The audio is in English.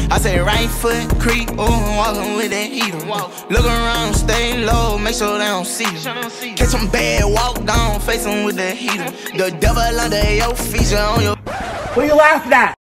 I say right foot creep, ooh, I'm walking with that heater. Look around, stay low, make sure they don't see you. Catch them bad, walk down, face them with the heater. The devil under your feature on your. Who you laughing at?